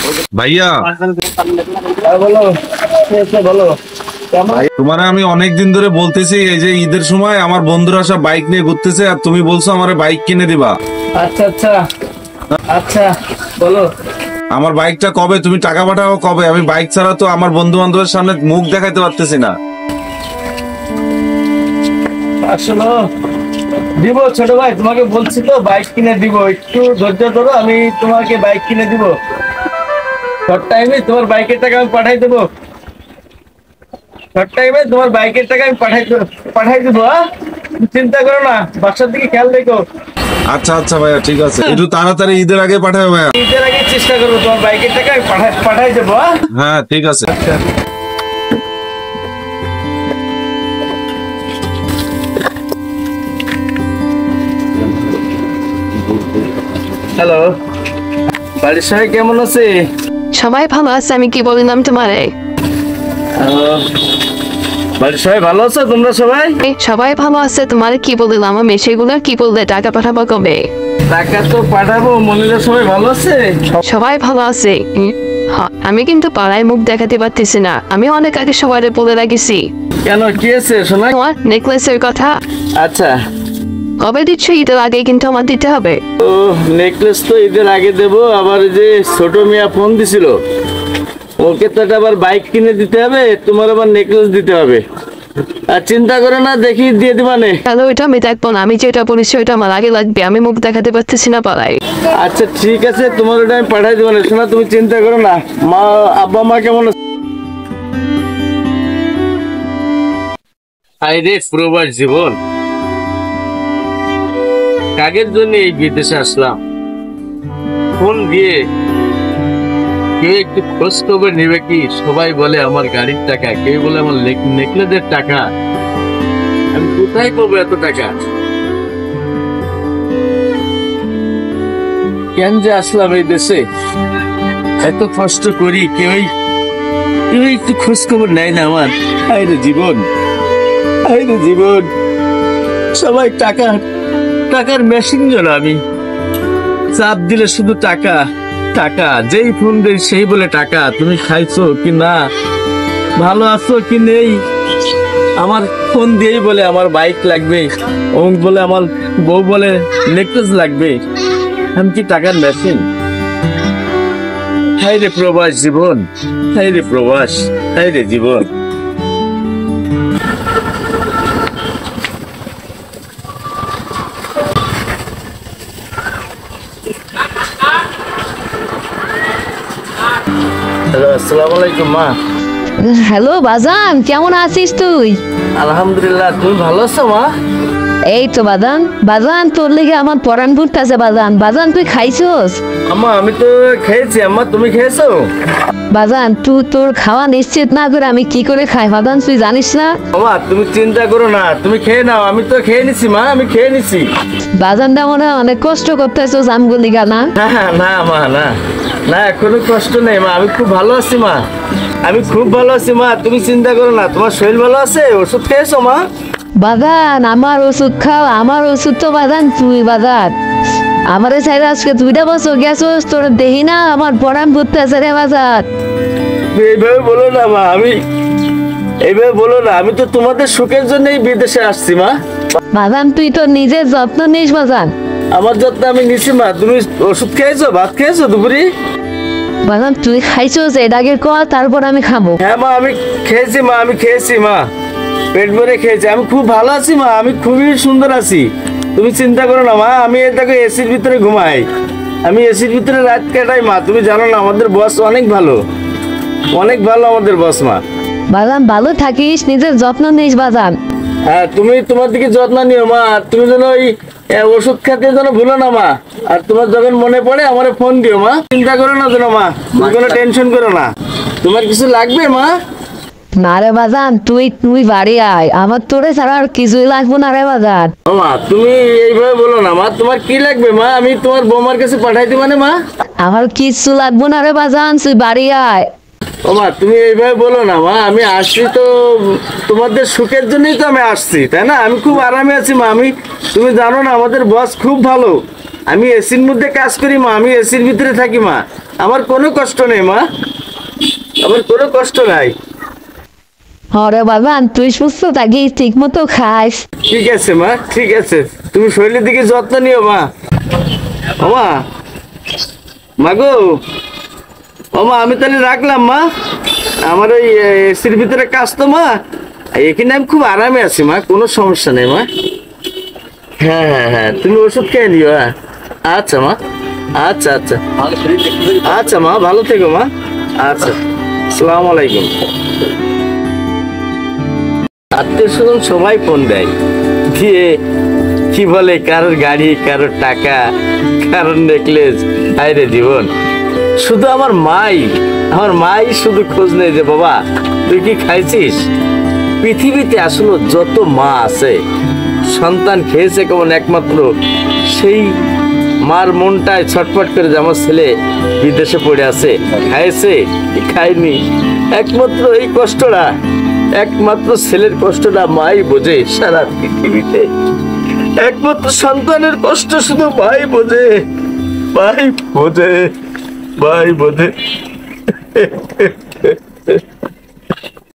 ভাইয়া বলো বলো। তোমারে আমি অনেকদিন ধরে বলতেছি, এই যে ঈদের সময় আমার বন্ধুরা সব বাইক নিয়ে ঘুরতেছে, আর তুমি বলছো আমারে বাইক কিনে দিবা। আচ্ছা আচ্ছা আচ্ছা বলো। আমার বাইকটা কবে, তুমি টাকা পাঠাও কবে? আমি বাইক ছাড়া তো আমার বন্ধু বান্ধবের সামনে মুখ দেখাতে পারতেছি না। আসলে দিব ছোট ভাই, তোমাকে বলছি তো বাইক কিনে দিব, একটু ধৈর্য ধরো, আমি তোমাকে বাইক কিনে দিব। শর্ট টাইমে তোমার বাইকের টাকা আমি পাঠাই দেবো। শর্ট টাইমে তোমার বাইকের টাকা আমি পাঠাই দেবো। হ্যাঁ, চিন্তা করো না, বাসার দিকে খেয়াল রেখো। আচ্ছা আচ্ছা ভাইয়া, ঠিক আছে, একটু তাড়াতাড়ি ঈদের আগে পাঠাবে ভাইয়া। ঈদের আগে চেষ্টা করবো, তোমার বাইকের টাকা আমি পাঠাই দেবো। হ্যাঁ ঠিক আছে। আচ্ছা হ্যালো, বাড়ির সবাই কেমন আছে? সবাই ভালো আছে। আমি কি বললাম তোমারে? বাড়ির সবাই ভালো আছো তোমরা সবাই? সবাই ভালো আছে। তোমারে কি বললাম? আমি সেগুলো কি বললে? টাকা পাঠাবো কবে? টাকা তো পাঠাবো, মনিরা সবাই ভালো আছে? সবাই ভালো আছে। হ্যাঁ, আমি কিন্তু পাড়ায় মুখ দেখাতে পারতেছি না। আমি অনেক আগে সবাই বলে রাখছি। কেন, কি আছে শোনা? তোমার নেকলেসের কথা আচ্ছা, কবে দিচ্ছ? ঈদের আগে কিন্তু আমার দিতে হবে। ও নেকলেস তো ঈদের আগে দেবো। আবার যে ছোট মিয়া ফোন দিছিল, ওকে তো আবার বাইক কিনে দিতে হবে, তোমার আবার নেকলেস দিতে হবে। আর চিন্তা করে না, দেখি দিয়ে দিবানে। তাহলে ওইটা আমি দেখবো না। আমি যেটা বলেছি ওইটা আমার আগে লাগবে। আমি মুখ দেখাতে পারতেছি না পাড়ায়। আচ্ছা ঠিক আছে, তোমার ওটা আমি পাঠাই দিবানে। শোনা, তুমি চিন্তা করো না। মা, আব্বা মা কেমন আছে? আরে প্রবাস জীবন, কাগের জন্য এই বিদেশে আসলাম। ফোন দিয়ে কেউ একটু খোঁজ খবর নেবে কি? সবাই বলে আমার গাড়ির টাকা, কেউ বলে আমার নেকলেসের টাকা। আমি কোথায় পাবো এত টাকা? কেন যে আসলাম এই দেশে, এত কষ্ট করি, কেউ একটু খোঁজ খবর নেয় না আমার। আরে জীবন, আরে জীবন, সবাই টাকার মেশিন যেন আমি। চাপ দিলে শুধু টাকা টাকা, যেই ফোন দেই সেই বলে টাকা। তুমি খাইছো কি না, ভালো আছো কি নেই, আমার ফোন দিয়েই বলে আমার বাইক লাগবে, অমুক বলে আমার বউ বলে নেকলেস লাগবে। আমি কি টাকার মেশিন? হাই রে প্রবাস জীবন, হাই রে প্রবাস, হাই রে জীবন। হ্যালো, আসসালামু আলাইকুম মা। হ্যালো বাজান, কেমন আছিস তুই? আলহামদুলিল্লাহ, তুমি ভালো আছো মা? এই তো বাজান। বাজান, তোর লেগে আমার পরান ভুট্টাছে বাজান। বাজান, তুই খাইছস? আম্মা আমি তো খেয়েছি। আম্মা তুমি খেয়েছো? বাজান, তুই তোর খাওয়া নিশ্চিত না করে আমি কি করে খাই বাজান, তুই জানিস না? মা তুমি চিন্তা করো না, তুমি খেয়ে নাও। আমি তো খেয়ে নিছি মা, আমি খেয়ে নিছি। বাজানটা মনে হয় অনেক কষ্ট করতেছস আমগুলি গানা। না না মা, না না, কোনো কষ্ট নেই মা, আমি খুব ভালো আছি মা, আমি খুব ভালো আছি মা, তুমি চিন্তা করো না। তোমার শরীর ভালো আছে? ওষুধ খেয়েছো মা? বাজান, আমার ওষুধ খাও। আমার ওষুধ তো বাজান তুই বাজান। আমারে ছাইরা আজকে 2টা বছর গেছস, তোর দেহি না আমার পরান ভুট্টাছে রে বাজান। এইভাবে বলো না মা, এইভাবে বলো না। আমি তো তোমাদের সুখের জন্যই বিদেশে আসছি মা। বাজান, তুই তো নিজের যত্ন নিস বাজান। আমার যত্ন আমি নিছি মা। তুমি ওষুধ খেয়েছো, ভাত খেয়েছো দুপুরে? বাজান, তুই খাইছস এর আগে কর, তারপর আমি খাবো। হ্যাঁ মা, আমি খেয়েছি মা, আমি খেয়েছি মা, পেট ভরে খেয়েছি। আমি খুব ভালো আছি মা, আমি খুবই সুন্দর আছি। তুমি চিন্তা করো না মা। আমি দেখো এসির ভিতরে ঘুমাই, আমি এসির ভিতরে রাত কাটাই মা। তুমি জানো না আমাদের বস অনেক ভালো, অনেক ভালো আমাদের বস মা। বাজান, ভালো থাকিস, নিজের যত্ন নিস বাজান। হ্যাঁ, তুমি তোমার দিকে যত্ন নিও মা। আর তুমি যেন ওই ওষুধ খেতে যেন ভুলো না মা। আর তোমার যখন মনে পড়ে আমার ফোন দিও মা। চিন্তা করো না যেন মা, তুমি কোনো টেনশন করো না। তোমার কিছু লাগবে মা? না রে বাজান, তুই বাড়ি আয়, আমার তোরে ছাড়া আর কিছুই লাগবো না রে বাজান। ও মা, তুমি এইভাবে বলো না মা। তোমার কি লাগবে মা? আমি তোমার বৌমার কাছে পাঠাই দিই মানে মা। আমার কিচ্ছু লাগবো না রে বাজান, তুই বাড়ি আয়। ও মা, তুমি এইভাবে বলো না মা। আমি আসছি তো তোমাদের সুখের জন্যই তো আমি আসছি, তাই না? আমি খুব আরামে আছি মা। তুমি জানো না আমাদের বস খুব ভালো, আমি এসির মধ্যে কাজ করি মা, আমি এসির ভিতরে থাকি মা, আমার কোনো কষ্ট নেই মা, আমার কোনো কষ্ট নাই। হরে বাজান তুই সুস্থ থাকিস, ঠিক মতো খাস। ঠিক আছে মা, ঠিক আছে, তুমি শরীরের দিকে যত্ন নিও মা। ওমা, মাগো, ওমা আমি তাহলে রাখলাম মা, আমার ওই এসির ভিতরে কাজ তো মা, এখানে আমি খুব আরামে আছি মা, কোনো সমস্যা নেই মা। হ্যাঁ হ্যাঁ হ্যাঁ, তুমি ওষুধ খেয়ে নিও। হ্যাঁ আচ্ছা মা, আচ্ছা আচ্ছা আচ্ছা মা, ভালো থেকো মা। আচ্ছা, আসসালামু আলাইকুম। আত্মীয় স্বজন সবাই ফোন দেয়, দিয়ে কি বলে কারোর গাড়ি, কারোর টাকা, কারোর নেকলেস। হায়রে জীবন, শুধু আমার মাই শুধু খোঁজ নেই যে বাবা তুই কি খাইছিস। পৃথিবীতে আসলে যত মা আছে, সন্তান খেয়েছে কেমন একমাত্র সেই মার মনটায় ছটফট করে যে আমার ছেলে বিদেশে পড়ে আছে, খাইছে কি খায়নি, একমাত্র এই কষ্টটা, একমাত্র ছেলের কষ্টটা মাই বোঝে সারা পৃথিবীতে। একমাত্র সন্তানের কষ্ট শুধু ভাই বোঝে, ভাই বোঝে, ভাই বোঝে।